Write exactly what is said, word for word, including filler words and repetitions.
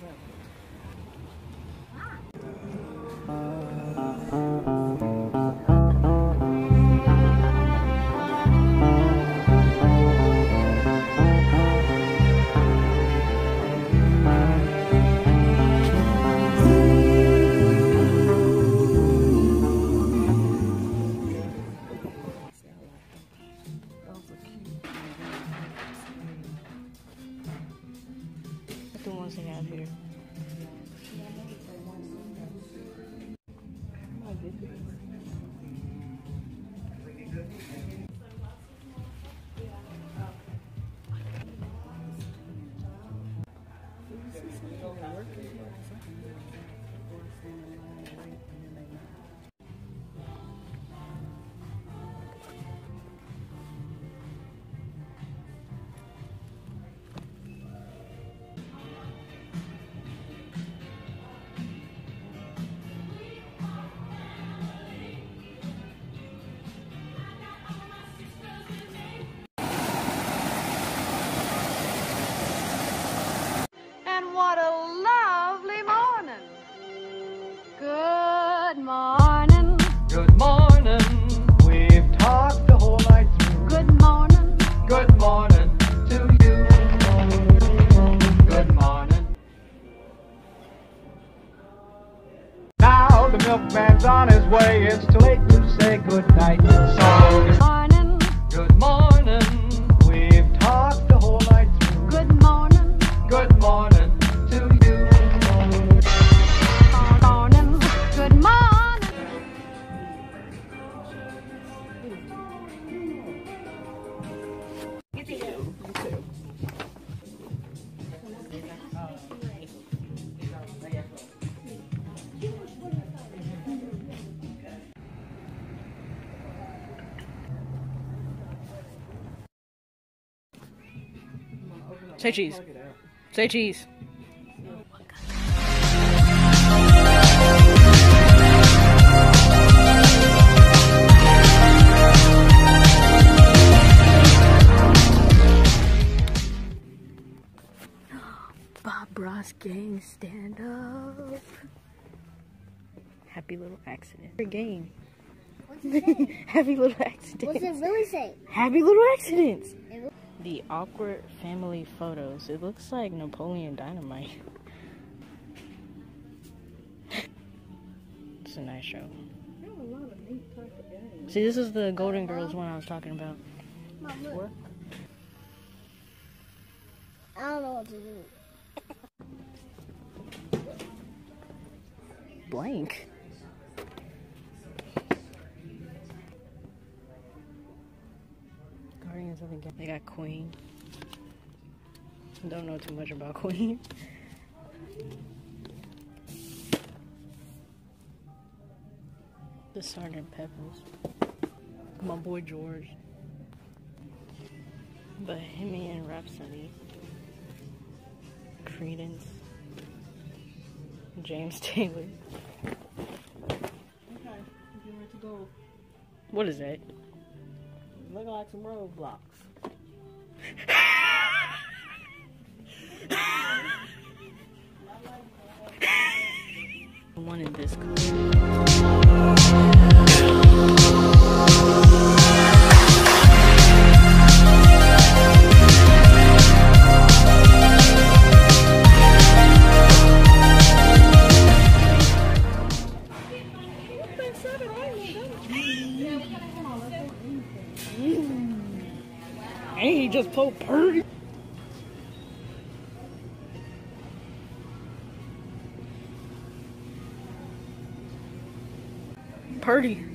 The ones they have here. What a lovely morning. Good morning. Good morning. We've talked the whole night through. Good morning. Good morning to you. Good morning. Now the milkman's on his way. It's too late to say good night. So Good morning. good morning. We've talked the whole night through. Good morning. Good morning. Morning. Good morning. Say cheese. Say cheese. Bob Ross gang stand up. Happy little accident. Game. Happy little accident. What's it really say? Happy little accidents. The awkward family photos. It looks like Napoleon Dynamite. It's a nice show. See, this is the Golden Girls one I was talking about. Mom, look. What? I don't know what to do. Blank. Guardians of the Galaxy. They got Queen. Don't know too much about Queen. The Sergeant Peppers. My boy George. Bohemian Rhapsody. Credence. James Taylor. Okay, we're getting ready to go. What is that? Look like some roadblocks. One in this color. Ain't he just so pretty? Purdy.